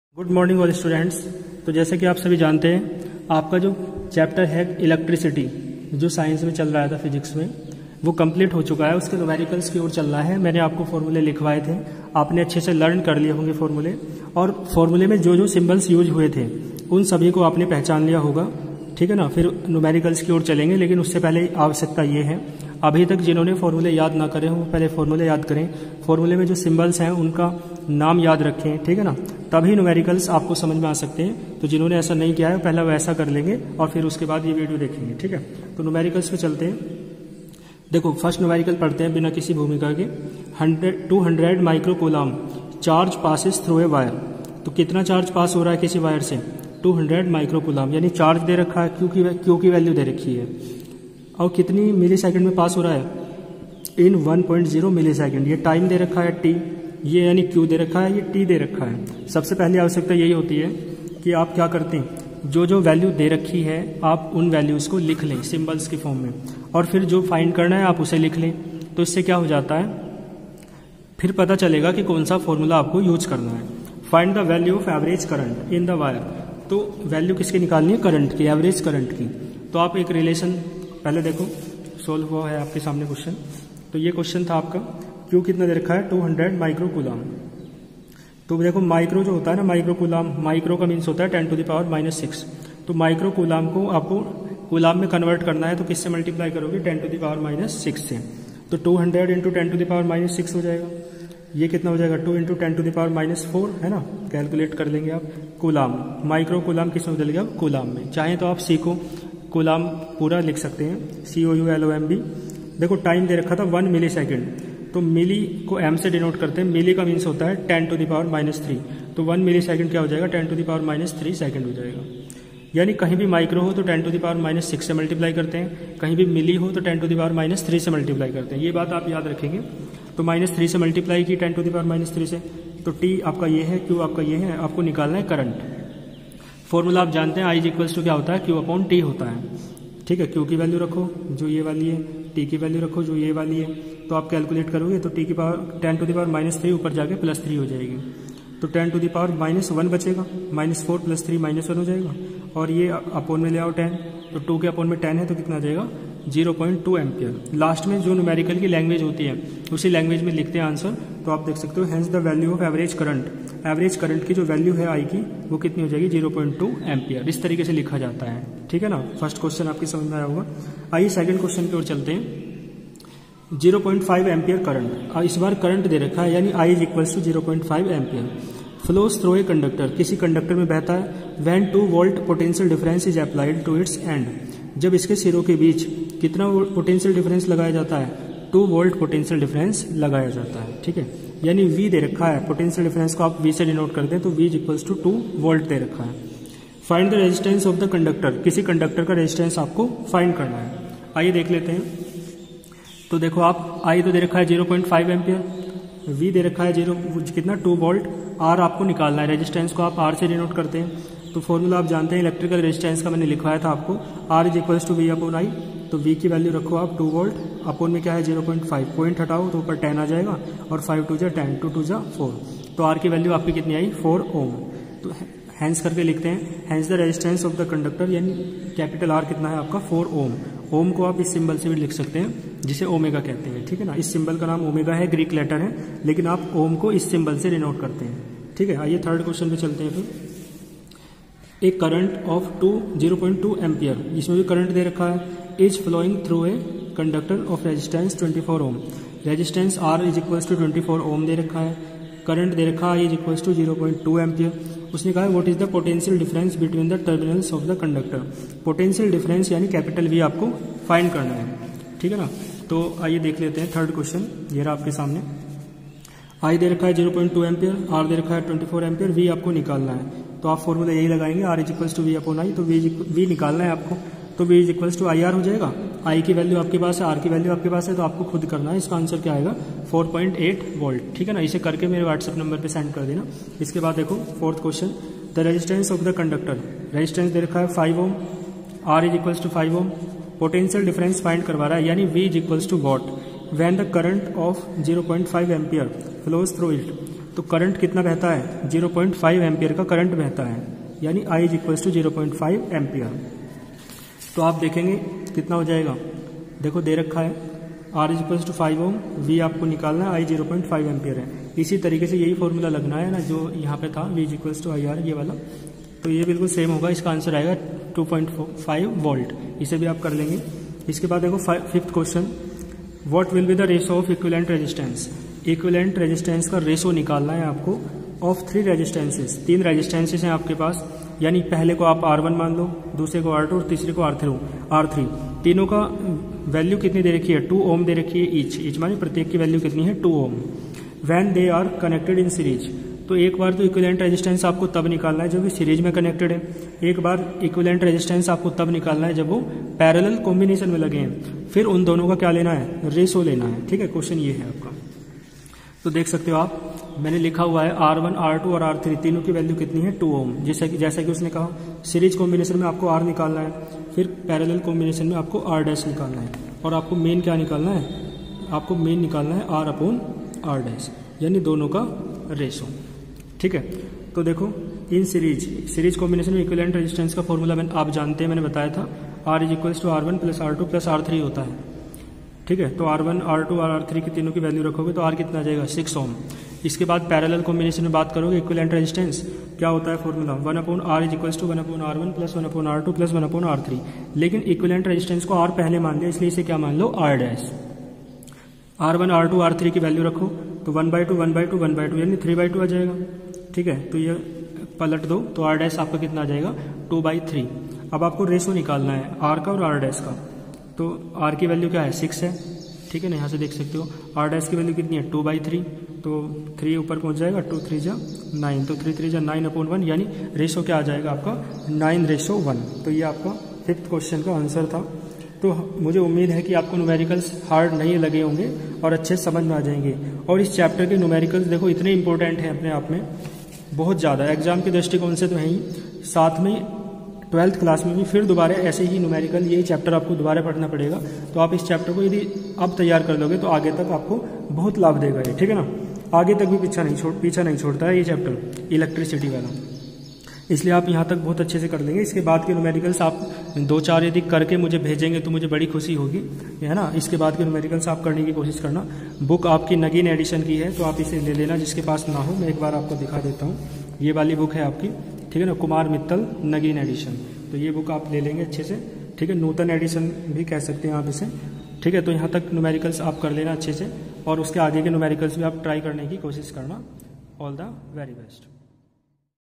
Good morning all students. तो जैसे कि आप सभी जानते हैं, आपका जो चैप्टर है इलेक्ट्रिसिटी, जो साइंस में चल रहा था फिजिक्स में, वो कंप्लीट हो चुका है। उसके न्यूमेरिकल्स की ओर चल रहा है। मैंने आपको फॉर्मूले लिखवाए थे, आपने अच्छे से लर्न कर लिए होंगे फॉर्मूले, और फॉर्मूले में जो जो सिंबल्स यूज हुए थे उन सभी को आपने पहचान लिया होगा। ठीक है ना। फिर न्यूमेरिकल्स की ओर चलेंगे, लेकिन उससे पहले आवश्यकता ये है, अभी तक जिन्होंने फॉर्मूले याद ना करे हों पहले फॉर्मूले याद करें। फॉर्मूले में जो सिंबल्स हैं उनका नाम याद रखें, ठीक है ना, तभी न्यूमेरिकल्स आपको समझ में आ सकते हैं। तो जिन्होंने ऐसा नहीं किया है पहले वो ऐसा कर लेंगे और फिर उसके बाद ये वीडियो देखेंगे। ठीक है, तो न्यूमेरिकल्स पे चलते हैं। देखो, फर्स्ट न्यूमेरिकल पढ़ते हैं बिना किसी भूमिका के। 200 micro coulomb charge passes through a wire. तो कितना चार्ज पास हो रहा है किसी वायर से? 200 माइक्रो कूलम, यानी चार्ज दे रखा है, क्यू की वैल्यू दे रखी है, और कितनी मिली सेकेंड में पास हो रहा है? इन 1.0 मिली सेकेंड। ये टाइम दे रखा है टी, ये यानी क्यू दे रखा है, ये टी दे रखा है। सबसे पहले आवश्यकता यही होती है कि आप क्या करते हैं, जो जो वैल्यू दे रखी है आप उन वैल्यूज़ को लिख लें सिंबल्स के फॉर्म में, और फिर जो फाइंड करना है आप उसे लिख लें। तो इससे क्या हो जाता है, फिर पता चलेगा कि कौन सा फॉर्मूला आपको यूज करना है। Find the value of average current in the wire. तो वैल्यू किसकी निकालनी है? करंट की, एवरेज करंट की। तो आप एक रिलेशन पहले देखो, सोल्व हुआ है आपके सामने क्वेश्चन। तो ये क्वेश्चन था आपका, क्यू कितना दे रखा है? 200 माइक्रो कूलम। तो देखो, माइक्रो जो होता है ना, माइक्रो कूलम, माइक्रो का मीन्स होता है 10⁻⁻6। तो माइक्रो कूलम को आपको कूलम में कन्वर्ट करना है, तो किससे मल्टीप्लाई करोगे? 10⁻⁻6 से। तो 200 इंटू 10⁻⁻6 हो जाएगा। ये कितना हो जाएगा? 2 इंटू 10⁻⁴, है ना, कैलकुलेट कर लेंगे आप। कूलम, माइक्रो कूलम किस में बदलेगा? कूलम में। चाहे तो आप सीखो कूलम पूरा लिख सकते हैं, COULOMB। देखो, टाइम दे रखा था 1 मिली सेकेंड, तो मिली को एम से डिनोट करते हैं। मिली का मीन्स होता है 10⁻⁻3। तो 1 मिली सेकेंड क्या हो जाएगा? 10⁻⁻3 सेकेंड हो जाएगा। यानी कहीं भी माइक्रो हो तो 10⁻⁻6 से मल्टीप्लाई करते हैं, कहीं भी मिली हो तो 10⁻⁻3 से मल्टीप्लाई करते हैं। ये बात आप याद रखेंगे। तो -3 से मल्टीप्लाई की 10⁻⁻3 से, तो टी आपका ये है, क्यू आपका ये है, आपको निकालना है करंट। फॉर्मूला आप जानते हैं, I इक्वल्स टू क्या होता है? Q/T होता है। ठीक है, क्यू की वैल्यू रखो जो ये वाली है, टी की वैल्यू रखो जो ये वाली है। तो आप कैलकुलेट करोगे तो टी की पावर 10⁻³ ऊपर जाके +3 हो जाएगी। तो 10⁻⁻1 बचेगा, -4 + 3 -1 हो जाएगा, और ये अपोन में ले आओ 10, तो 2 के अपोन में 10 है, तो कितना आ जाएगा? 0.2 एम्पियर। लास्ट में जो न्यूमेरिकल की लैंग्वेज होती है उसी लैंग्वेज में लिखते हैं आंसर। तो आप देख सकते हो, hence the value of average current, average current की जो वैल्यू है आई की, वो कितनी हो जाएगी? 0.2 एम्पियर। इस तरीके से लिखा जाता है। ठीक है ना। फर्स्ट क्वेश्चन आपकी समझ में आया होगा। आइए सेकंड क्वेश्चन की ओर चलते हैं। 0.5 एम्पियर करंट, इस बार करंट दे रखा है, यानी I equals to 0.5 ampere. Flows through a conductor, किसी कंडक्टर में बहता है। When 2 volt potential difference is applied to its end, जब इसके सिरों के बीच कितना पोटेंशियल डिफरेंस लगाया जाता है? 2 वोल्ट पोटेंशियल डिफरेंस लगाया जाता है। ठीक है, यानी V दे रखा है, पोटेंशियल डिफरेंस को आप V से डिनोट करते हैं, तो V इक्वल्स टू 2 वोल्ट दे रखा है। Find the resistance of the conductor, किसी कंडक्टर का रेजिस्टेंस आपको फाइंड करना है। आइए देख लेते हैं। तो देखो, आप I तो दे रखा है 0.5 एम्पियर, V दे रखा है कितना? 2 वोल्ट। R आपको निकालना है, रेजिस्टेंस को आप R से डिनोट करते हैं। तो फॉर्मूला आप जानते हैं इलेक्ट्रिकल रेजिस्टेंस का, मैंने लिखवाया था आपको, R इक्वल्स टू V/I। तो V की वैल्यू रखो आप 2 वोल्ट, अपोन में क्या है? 0.5, पॉइंट हटाओ तो ऊपर 10 आ जाएगा, और 5 2 10, 2 2 4। तो R की वैल्यू आपकी कितनी आई? 4 ओम। तो हैंस करके लिखते हैं, hence the resistance of the conductor, यानी कैपिटल R कितना है आपका? 4 ओम। ओम को आप इस सिंबल से भी लिख सकते हैं, जिसे ओमेगा कहते हैं। ठीक है ना, इस सिंबल का नाम ओमेगा है, ग्रीक लेटर है, लेकिन आप ओम को इस सिंबल से डिनोट करते हैं। ठीक है, आइए थर्ड क्वेश्चन पे चलते हैं। फिर एक करंट ऑफ 0.2 एम्पियर, इसमें भी करंट दे रखा है, is flowing through a conductor of resistance 24 ohm. Resistance R is equals to 24 ohm दे रखा है, करंट दे रखा है इज इक्वल्स टू 0.2 एम्पियर। उसने कहा what is the potential difference between the terminals of the conductor. Potential difference यानी capital V आपको फाइंड करना है। ठीक है ना। तो आइए देख लेते हैं थर्ड क्वेश्चन, ये रहा आपके सामने। I दे रखा है 0.2 एम्पियर, R दे रखा है 24 एम्पियर, V आपको निकालना है। तो आप फॉर्मूला यही लगाएंगे, R is equals to V/I। तो V निकालना है आपको, तो V is equals to IR हो जाएगा। I की वैल्यू आपके पास है, R की वैल्यू आपके पास है, तो आपको खुद करना है। इसका आंसर क्या आएगा? 4.8 वोल्ट। ठीक है ना। इसे करके मेरे व्हाट्सएप नंबर पे सेंड कर देना। इसके बाद देखो fourth question, the resistance of the conductor, resistance दे रखा है 5 ohm, R is equals to 5 ohm. Potential difference find करवा रहा है, यानी V is equals to what. When the current of 0.5 ampere flows through it, तो करंट कितना बहता है, 0.5 एम्पियर का करंट बहता है, यानी I is equals to 0.5 ampere. तो आप देखेंगे कितना हो जाएगा, देखो दे रखा है R is equals to 5 ohm, V आपको निकालना है, I 0.5 एम्पियर है। इसी तरीके से यही फॉर्मूला लगना है ना जो यहाँ पे था, V is equals to IR, ये वाला, तो ये बिल्कुल सेम होगा। इसका आंसर आएगा 2.5 वोल्ट। इसे भी आप कर लेंगे। इसके बाद देखो 5th question, what will be the ratio of equivalent resistance. Equivalent resistance का रेशो निकालना है आपको ऑफ 3 रेजिस्टेंसेस। 3 रेजिस्टेंसेस हैं आपके पास, यानी पहले को आप R1 मान लो, दूसरे को R2 और तीसरे को R3। तीनों का वैल्यू कितनी दे रखी है, 2 ओम दे रखी है ईच माने प्रत्येक की वैल्यू कितनी है, 2 ohm. When they are connected in series, तो एक बार तो इक्विवेलेंट रेजिस्टेंस आपको तब निकालना है जब ये सीरीज में कनेक्टेड है, एक बार इक्विवेलेंट रेजिस्टेंस आपको तब निकालना है जब वो पैरेलल कॉम्बिनेशन में लगे हैं। फिर उन दोनों का क्या लेना है, रेशो लेना है। ठीक है, क्वेश्चन ये है आपका। तो देख सकते हो आप, मैंने लिखा हुआ है R1, R2 और R3 तीनों की वैल्यू कितनी है, 2 ओम। जैसा कि उसने कहा सीरीज कॉम्बिनेशन में आपको R निकालना है, फिर पैरेलल कॉम्बिनेशन में आपको R डैश निकालना है, और आपको मेन क्या निकालना है, आपको मेन निकालना है R अपॉन R डैश, यानी दोनों का रेशो। ठीक है, तो देखो इन सीरीज कॉम्बिनेशन में इक्विवेलेंट रेजिस्टेंस का फॉर्मूला आप जानते हैं, मैंने बताया था, R is equals to R1 plus R2 plus R3 होता है। ठीक है, तो R1, R2 और R3 की तीनों की वैल्यू रखोगे तो R कितना आ जाएगा, 6 ओम। इसके बाद पैरेलल कॉम्बिनेशन में बात करोगे, इक्विवेलेंट रेजिस्टेंस क्या होता है formula, 1 upon R is equals to 1 upon R1 plus 1 upon R2 plus 1 upon R3। लेकिन इक्विवेलेंट रेजिस्टेंस को R पहले मान लिया, इसलिए इसे क्या मान लो, R dash. R1, R2, R3 की वैल्यू रखो तो 1/2 1/2 1/2 यानी 3/2 आ जाएगा। ठीक है, तो ये पलट दो तो R डैश आपका कितना आ जाएगा, 2/3। अब आपको रेशो निकालना है R का और R डैश का, तो R की वैल्यू क्या है, 6 है। ठीक है ना, यहाँ से देख सकते हो R डैश की वैल्यू कितनी है, 2/3, तो 3 ऊपर पहुँच जाएगा, 2 3 जा 9, तो 3 3 जा 9 अपॉन 1, यानी रेशो क्या आ जाएगा आपका, 9:1। तो ये आपका 5th क्वेश्चन का आंसर था। तो मुझे उम्मीद है कि आपको न्यूमेरिकल्स हार्ड नहीं लगे होंगे और अच्छे समझ में आ जाएंगे। और इस चैप्टर के न्यूमेरिकल्स देखो इतने इंपॉर्टेंट हैं अपने आप में, बहुत ज़्यादा एग्जाम के दृष्टिकोण से तो है ही, साथ में 12th क्लास में भी फिर दोबारा ऐसे ही न्यूमेरिकल यही चैप्टर आपको दोबारा पढ़ना पड़ेगा। तो आप इस चैप्टर को यदि अब तैयार कर लोगे तो आगे तक आपको बहुत लाभ देगा ये। ठीक है ना, आगे तक भी पीछा नहीं छोड़ता है ये चैप्टर इलेक्ट्रिसिटी वाला, इसलिए आप यहाँ तक बहुत अच्छे से कर लेंगे। इसके बाद के न्यूमेरिकल्स आप 2-4 यदि करके मुझे भेजेंगे तो मुझे बड़ी खुशी होगी, है ना। इसके बाद के न्यूमेरिकल्स आप करने की कोशिश करना। बुक आपकी नगीन एडिशन की है तो आप इसे ले लेना, जिसके पास ना हो मैं एक बार आपको दिखा देता हूँ। ये वाली बुक है आपकी, ठीक है ना, कुमार मित्तल नगीन एडिशन, तो ये बुक आप ले लेंगे अच्छे से। ठीक है, नूतन एडिशन भी कह सकते हैं आप इसे। ठीक है, तो यहाँ तक न्यूमेरिकल्स आप कर लेना अच्छे से, और उसके आगे के न्यूमेरिकल्स भी आप ट्राई करने की कोशिश करना। All the very best.